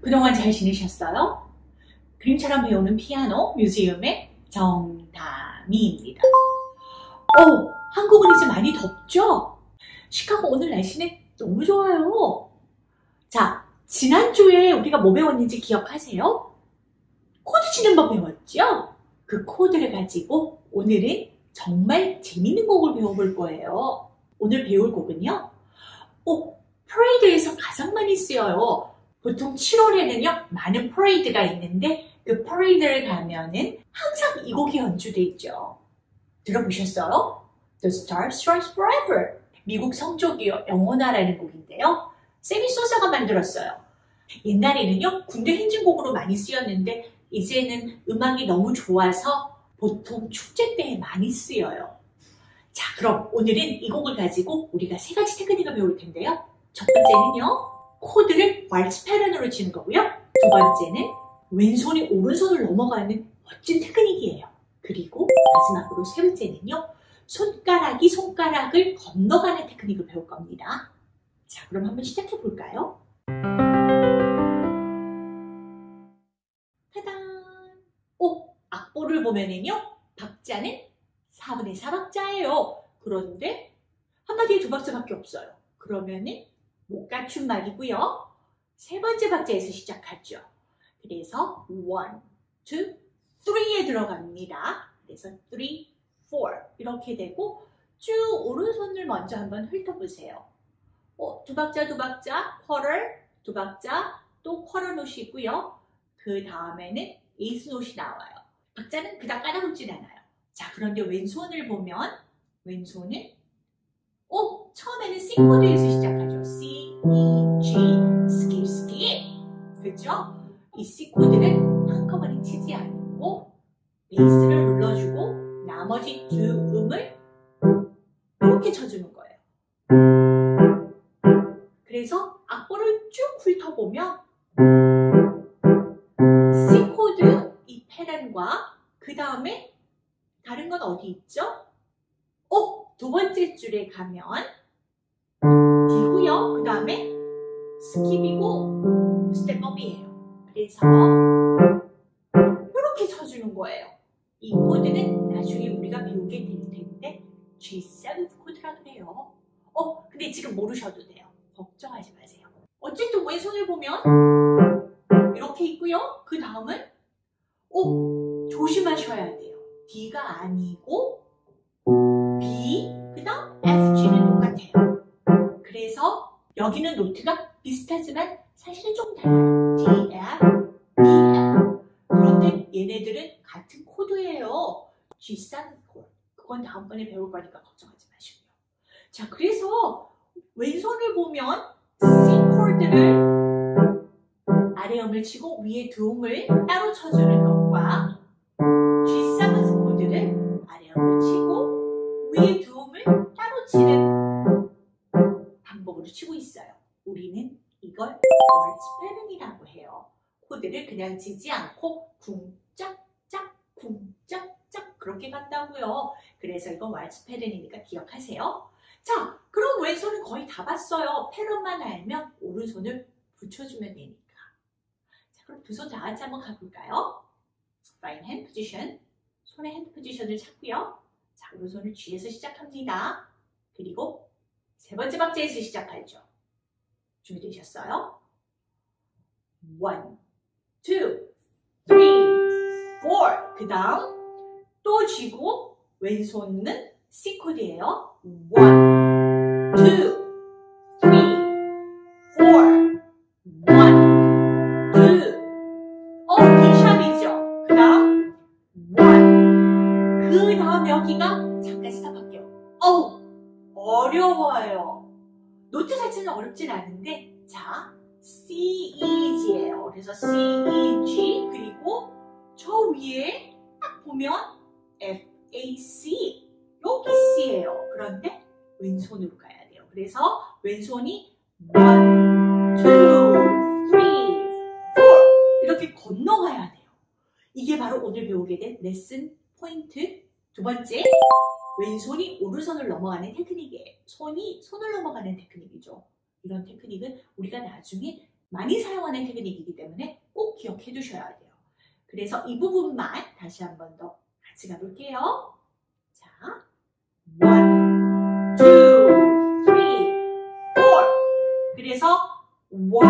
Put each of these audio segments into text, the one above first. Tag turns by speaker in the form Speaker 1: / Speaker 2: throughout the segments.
Speaker 1: 그동안 잘 지내셨어요? 그림처럼 배우는 피아노 뮤지엄의 정다미입니다. 한국은 이제 많이 덥죠? 시카고 오늘 날씨는 너무 좋아요. 자, 지난주에 우리가 뭐 배웠는지 기억하세요? 코드 치는 법 배웠죠? 그 코드를 가지고 오늘은 정말 재밌는 곡을 배워볼 거예요. 오늘 배울 곡은요. 퍼레이드에서 가장 많이 쓰여요. 보통 7월에는요, 많은 퍼레이드가 있는데 그 퍼레이드를 가면은 항상 이 곡이 연주돼 있죠. 들어보셨어요? The Star Strikes Forever. 미국 성조기요, 영원하라는 곡인데요. 세미 소사가 만들었어요. 옛날에는요, 군대 행진곡으로 많이 쓰였는데 이제는 음악이 너무 좋아서 보통 축제 때 많이 쓰여요. 자, 그럼 오늘은 이 곡을 가지고 우리가 세 가지 테크닉을 배울 텐데요. 첫 번째는요, 코드를 왈츠 패턴으로 치는 거고요. 두 번째는 왼손이 오른손을 넘어가는 멋진 테크닉이에요. 그리고 마지막으로 세 번째는요, 손가락이 손가락을 건너가는 테크닉을 배울 겁니다. 자, 그럼 한번 시작해 볼까요? 짜잔! 악보를 보면은요, 박자는 4분의 4박자예요. 그런데 한마디에 두 박자밖에 없어요. 그러면은 못 갖춘 말이고요. 세 번째 박자에서 시작하죠. 그래서 1, 2, 3에 들어갑니다. 그래서 3, 4 이렇게 되고 쭉 오른손을 먼저 한번 훑어보세요. 두 박자, 두 박자, quarter, 두 박자, 또 quarter 노트이 있고요. 그 다음에는 eighth 노트이 나와요. 박자는 그닥 까다롭진 않아요. 자, 그런데 왼손을 보면 왼손은 처음에는 C 코드에서 시작하죠. C, E, G, skip, skip. 그렇죠? 이 C 코드를 한꺼번에 치지 않고 베이스를 눌러주고 나머지 두 음을 이렇게 쳐주는 거예요. 그래서 악보를 쭉 훑어보면 C 코드 이 패턴과 그 다음에 다른 건 어디 있죠? 두 번째 줄에 가면 D고요. 그 다음에 스킵이고 스텝업이에요. 그래서 이렇게 쳐주는 거예요. 이 코드는 나중에 우리가 배우게 될 텐데 G7 코드라 그래요. 근데 지금 모르셔도 돼요. 걱정하지 마세요. 어쨌든 왼손을 보면 이렇게 있고요. 그 다음은 조심하셔야 돼요. D가 아니고 B, 그 다음 F, G는 똑같아요. 그래서 여기는 노트가 비슷하지만 사실은 좀 달라요. D, F, B, F. 그런데 얘네들은 같은 코드예요. G7 코드. 그건 다음번에 배울 거니까 걱정하지 마시고요. 자, 그래서 왼손을 보면 C 코드를 아래 음을 치고 위에 두 음을 따로 쳐주는 것과 G7 코드를 아래 음을 치고 위에 두 음을 따로 치는 방법으로 치고 있어요. 우리는 이걸 왈츠 패턴이라고 해요. 코드를 그냥 치지 않고 쿵짝짝 쿵짝짝 그렇게 간다고요. 그래서 이건 왈츠 패턴이니까 기억하세요. 자, 그럼 왼손은 거의 다 봤어요. 패턴만 알면 오른손을 붙여주면 되니까. 자, 그럼 두 손 다 같이 한번 가볼까요? Right hand position. 손의 핸드 포지션을 찾고요. 자, 오른손을 G에서 시작합니다. 그리고 세 번째 박자에서 시작하죠. 준비되셨어요? 1, 2, 3, 4. 그 다음 또 쥐고 왼손은 C 코드예요. 1, 2, 3, 4. 1, 2. D샵이죠. 그 다음 1. 그 다음 여기가 잠깐 스탑할게요. 어려워요. 노트 자체는 어렵진 않은데 자, C, E, G예요. 그래서 C, E, G 그리고 저 위에 딱 보면 F, A, C 여기 C예요. 그런데 왼손으로 가야 돼요. 그래서 왼손이 1, 2, 3, 4 이렇게 건너가야 돼요. 이게 바로 오늘 배우게 된 레슨 포인트 두 번째, 왼손이 오른손을 넘어가는 테크닉이에요. 손이 손을 넘어가는 테크닉이죠. 이런 테크닉은 우리가 나중에 많이 사용하는 테크닉이기 때문에 꼭 기억해 두셔야 돼요. 그래서 이 부분만 다시 한 번 더 같이 가볼게요. 자, 1, 2, 3, 4. 그래서 1, 2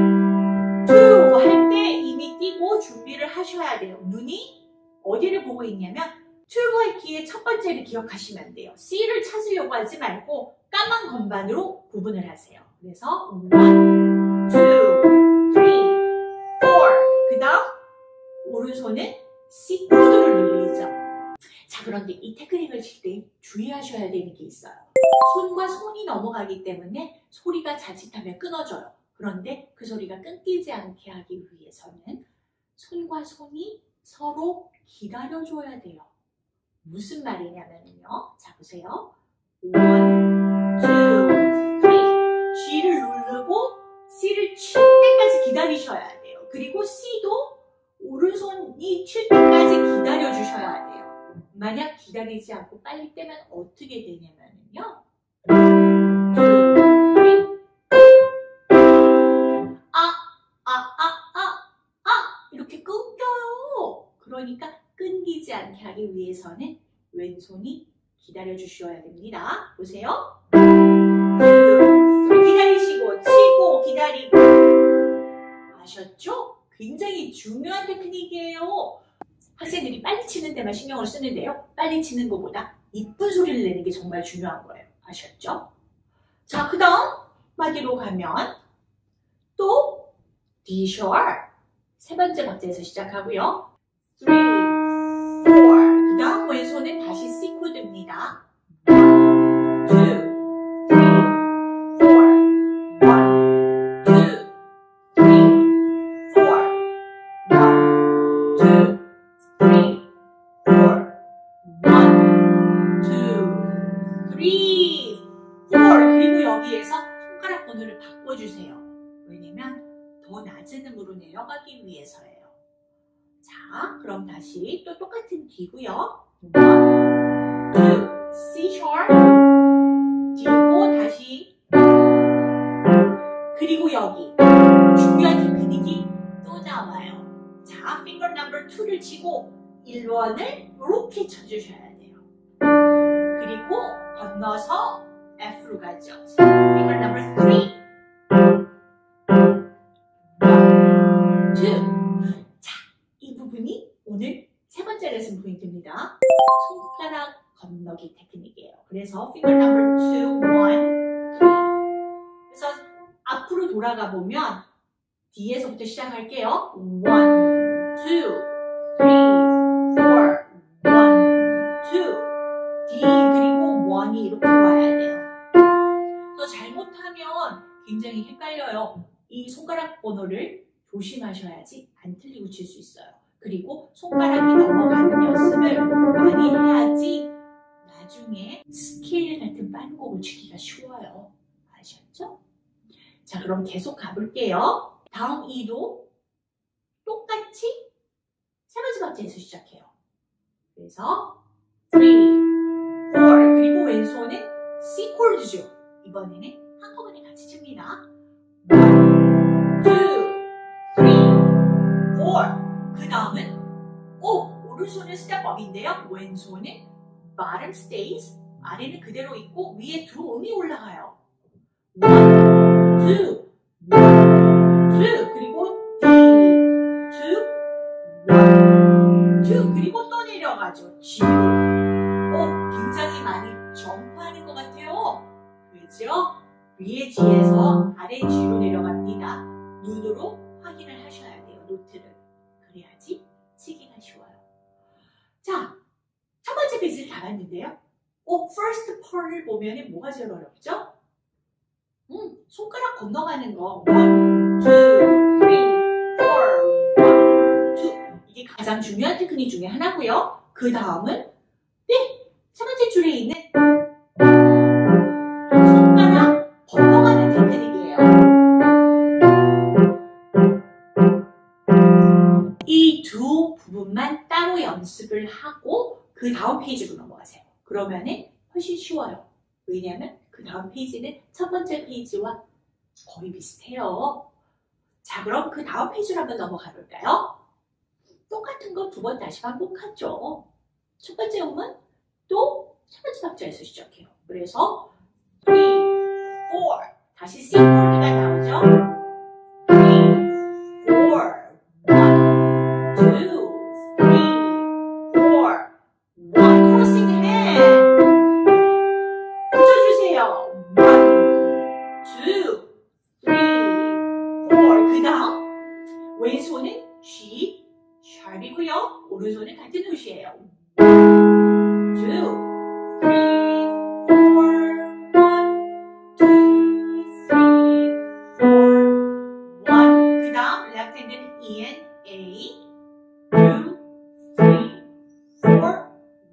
Speaker 1: 할 때 이미 띄고 준비를 하셔야 돼요. 눈이 어디를 보고 있냐면 튜브 키의 첫 번째를 기억하시면 돼요. C를 찾으려고 하지 말고 까만 건반으로 구분을 하세요. 그래서 1, 2, 3, 4. 그 다음 오른손은 C 코드를 늘리죠. 자, 그런데 이 테크닉을 칠 때 주의하셔야 되는 게 있어요. 손과 손이 넘어가기 때문에 소리가 자칫하면 끊어져요. 그런데 그 소리가 끊기지 않게 하기 위해서는 손과 손이 서로 기다려줘야 돼요. 무슨 말이냐면요. 자, 보세요. 1, 2, 3. G를 누르고 C를 칠 때까지 기다리셔야 돼요. 그리고 C도 오른손이 칠 때까지 기다려주셔야 돼요. 만약 기다리지 않고 빨리 떼면 어떻게 되냐면요. 1, 2, 3. 이렇게 끊겨요. 그러니까 끊기지 않게 하기 위해서는 왼손이 기다려주셔야 됩니다. 보세요. 기다리시고 치고 기다리고. 아셨죠? 굉장히 중요한 테크닉이에요. 학생들이 빨리 치는 데만 신경을 쓰는데요. 빨리 치는 것보다 이쁜 소리를 내는 게 정말 중요한 거예요. 아셨죠? 자, 그 다음 마디로 가면 또 D sharp 세 번째 박자에서 시작하고요. 3, 4. 그 다음 왼손은 다시 C 코드입니다. 1, 2, 3, 4. 1, 2, 3, 4. 1, 2, 3, 4. 1, 2, 3, 4. 그리고 여기에서 손가락 번호를 바꿔주세요. 왜냐면 더 낮은 음으로 내려가기 위해서예요. 자, 그럼 다시 또 똑같은 D고요. 1, 2, C sharp, D고 다시. 그리고 여기 중요한 테크닉이 또 나와요. 자, finger number 2를 치고 1번을 이렇게 쳐주셔야 돼요. 그리고 건너서 F로 가죠. finger number 3. 1, 2. 자, 이 부분이 오늘 세 번째 레슨 포인트입니다. 손가락 건너기 테크닉이에요. 그래서 finger number 2, 1, 3. 그래서 앞으로 돌아가 보면 D에서부터 시작할게요. 1, 2, 3, 4. 1, 2. D 그리고 1이 이렇게 와야 돼요. 또 잘못하면 굉장히 헷갈려요. 이 손가락 번호를 조심하셔야지 안 틀리고 칠 수 있어요. 그리고 손가락이 넘어가는 연습을 많이 해야지 나중에 스케일 같은 빠른 곡을 치기가 쉬워요. 아셨죠? 자, 그럼 계속 가볼게요. 다음 E도 똑같이 세 번째 박자에서 시작해요. 그래서 3, 4. 그리고 왼손은 C 코드죠. 이번에는 한꺼번에 같이 칩니다. 1, 2, 3, 4. 그 다음은 오른손은 스텝업인데요. 왼손은 bottom stays. 아래는 그대로 있고 위에 두 음이 올라가요. 1, 2, 1, 2. 그리고 D, 2, 1, 2. 그리고 또 내려가죠. G. 굉장히 많이 점프하는 것 같아요. 그렇죠? 위에 G에서 아래 G로 내려갑니다. 눈으로 확인을 하셔야 돼요. 노트를. 그래야지 치기가 쉬워요. 자, 첫 번째 페이지를 다 봤는데요. first part을 보면 뭐가 제일 어렵죠? 손가락 건너가는 거. 1, 2, 3, 4, 1, 2. 이게 가장 중요한 테크닉 중에 하나고요. 그 다음은 세 번째 줄에 있는 손가락 건너가는 테크닉이에요. 이 두 부분만 따로 연습을 하고 그 다음 페이지로 넘어가세요. 그러면은 훨씬 쉬워요. 왜냐하면 그 다음 페이지는 첫 번째 페이지와 거의 비슷해요. 자, 그럼 그 다음 페이지로 한번 넘어가 볼까요? 똑같은 거 두 번 다시 반복하죠. 첫 번째 음은 또 첫 번째 박자에서 시작해요. 그래서 3, 4 다시 C 코드가 나오죠. 3, 4 1, 2, 3, 4 1 crossing hand 붙여주세요. 1, 2, 3, 4 그 다음 왼손은 G 샵이고요. 오른손은 같은 노트예요. 2, 3, 4 그 다음 left hand는 E and A 2, 3, 4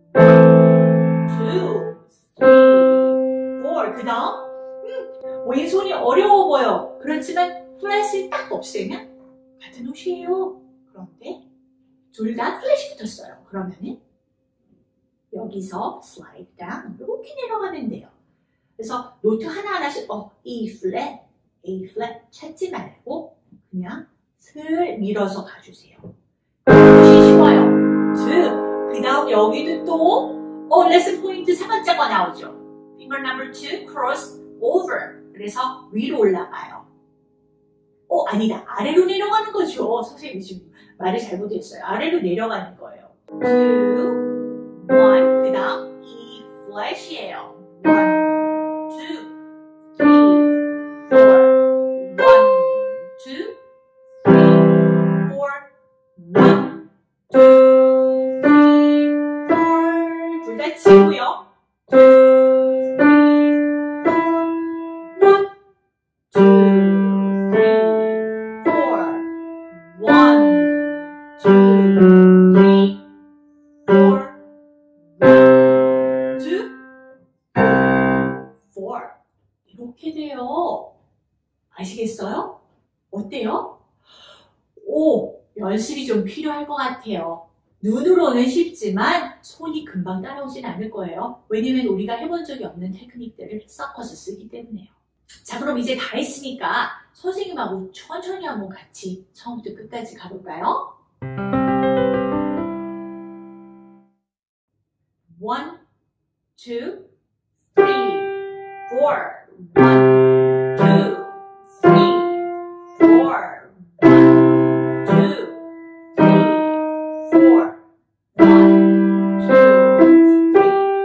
Speaker 1: 1, 2, 3, 4 그 다음 왼손이 어려워 보여. 그렇지만 플랫을 딱 없애면 같은 옷이에요. 그런데 둘 다 플랫이 붙었어요. 그러면은 여기서 slide down 이렇게 내려가면 돼요. 그래서 노트 하나하나씩 E 플랫, A 플랫 찾지 말고 그냥 슬 밀어서 가주세요. 그것이 쉬워요. 그 다음 여기도 또 레슨 포인트 3번째가 나오죠. finger number 2 cross over 그래서 위로 올라가요. 아니다. 아래로 내려가는 거죠. 선생님 지금 말을 잘못했어요. 아래로 내려가는 거예요. 2, 1 그 다음 E 플랫이에요. 1, 2, 3, 4 1, 2, 3, 4 1, 2, 3, 4 둘 다 치고요. 2, 3, 4 1, 2, 4 이렇게 돼요. 아시겠어요? 어때요? 연습이 좀 필요할 것 같아요. 눈으로는 쉽지만 손이 금방 따라오진 않을 거예요. 왜냐면 우리가 해본 적이 없는 테크닉들을 섞어서 쓰기 때문에요. 자, 그럼 이제 다 했으니까 선생님하고 천천히 한번 같이 처음부터 끝까지 가볼까요? 1, 2, 3, 4 1, 2, 3, 4 1, 2, 3, 4 1, 2, 3,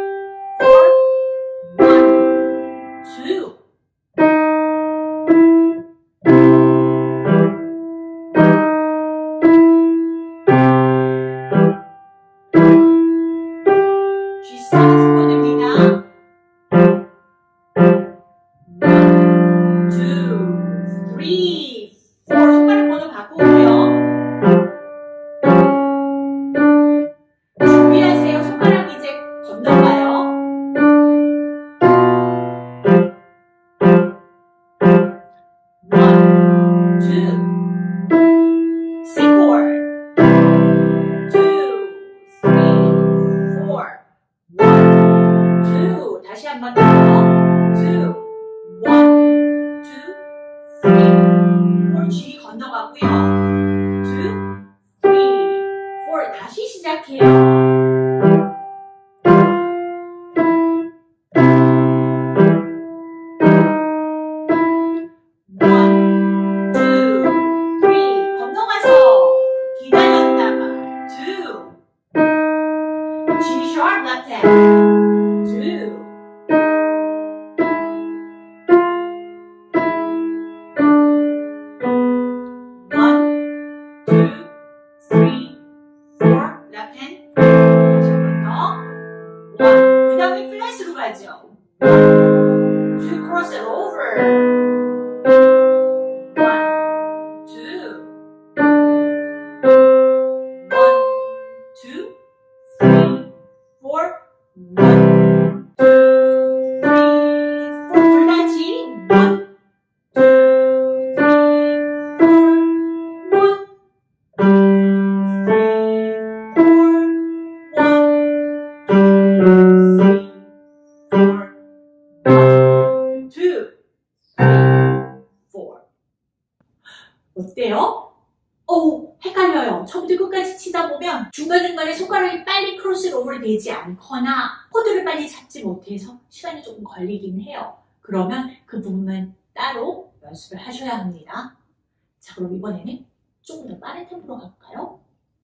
Speaker 1: 4 1, 2 G7 코드입니다. 1, 2, 3, 4 손가락 번호 바꾸고요. 준비하세요. 손가락 이제 건너가요. 1, 2, C chord. 2, 3, 4 1, 2 다시 한 번 더. 2, 1, 2, 3, 4 G 건너가고요. 2, 3, 4 다시 시작해요. 1, 2, 3 건너가서 기다렸다가 2 G sharp left hand 2 1, 2, 3, 4 left hand 헷갈려요. 처음부터 끝까지 치다 보면 중간중간에 손가락이 빨리 크로스오버를 되지 않거나 코드를 빨리 잡지 못해서 시간이 조금 걸리긴 해요. 그러면 그 부분은 따로 연습을 하셔야 합니다. 자, 그럼 이번에는 조금 더 빠른 템포로 가볼까요?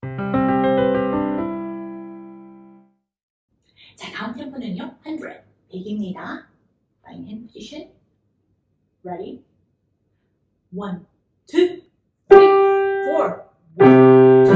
Speaker 1: 자, 다음 템포는요, 100, 100입니다. Fine hand position. Ready? 1, 2, 3, 4. 1, 2,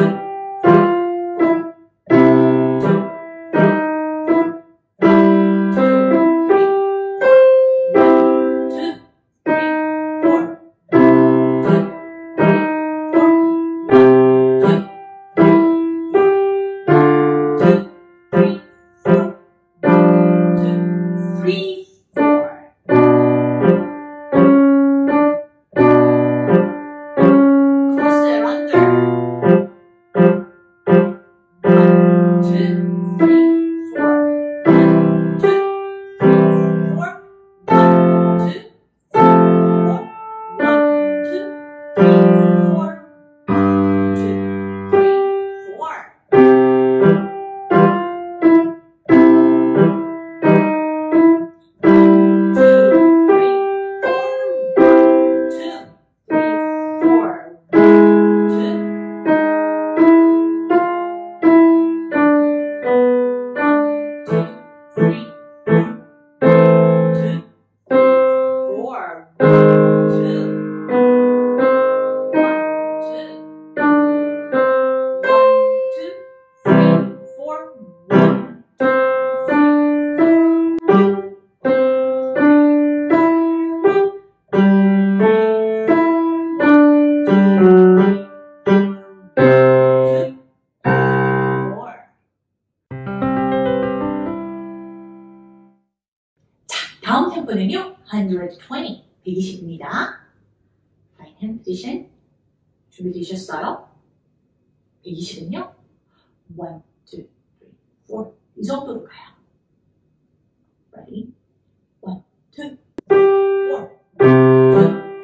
Speaker 1: 120, 120입니다. Fine hand position. 준비되셨어요? 120은요? 1, 2, 3, 4. 이 정도로 가요. Ready? 1, 2, 4. 1, 2.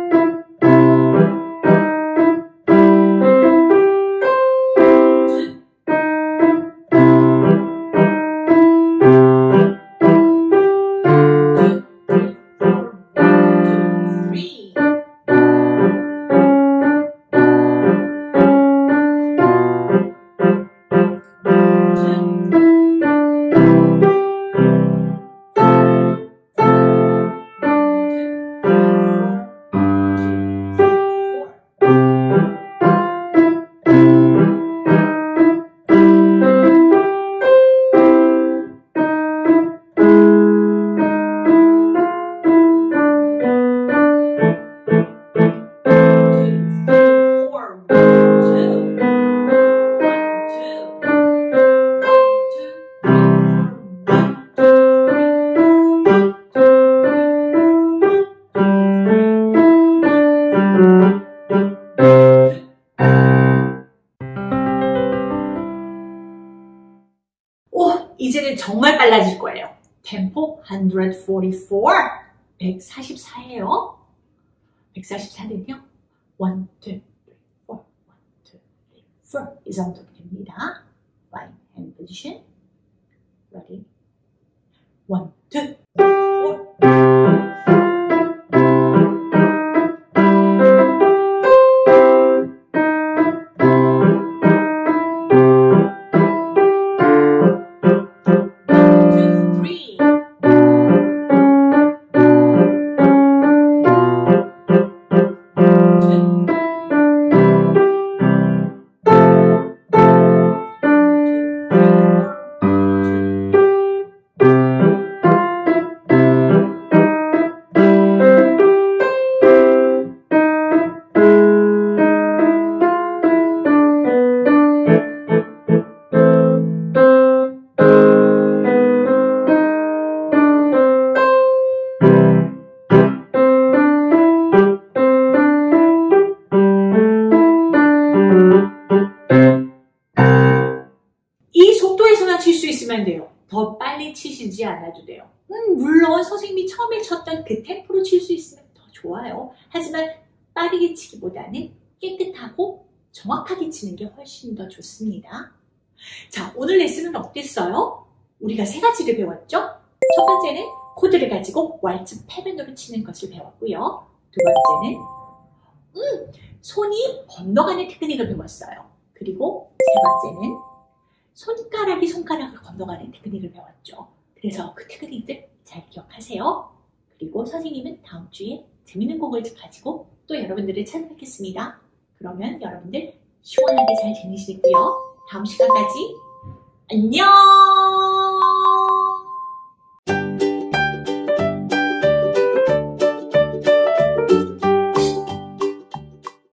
Speaker 1: 이제는 정말 빨라질 거예요. 템포 144. 144예요. 144는요. 1, 2, 3, 4. 1, 2, 3, 4. 이 정도 됩니다. Fine hand position. Ready? 1, 2, 4. 이 속도에서만 칠 수 있으면 돼요. 더 빨리 치시지 않아도 돼요. 물론 선생님이 처음에 쳤던 그 템포로 칠 수 있으면 더 좋아요. 하지만 빠르게 치기보다는 깨끗하고 정확하게 치는 게 훨씬 더 좋습니다. 자, 오늘 레슨은 어땠어요? 우리가 세 가지를 배웠죠? 첫 번째는 코드를 가지고 왈츠 패밴드로 치는 것을 배웠고요. 두 번째는 손이 건너가는 테크닉을 배웠어요. 그리고 세 번째는 손가락이 손가락을 건너가는 테크닉을 배웠죠. 그래서 그 테크닉들 잘 기억하세요. 그리고 선생님은 다음 주에 재밌는 곡을 가지고 또 여러분들을 찾아뵙겠습니다. 그러면 여러분들 시원하게 잘 지내시고요. 다음 시간까지 안녕!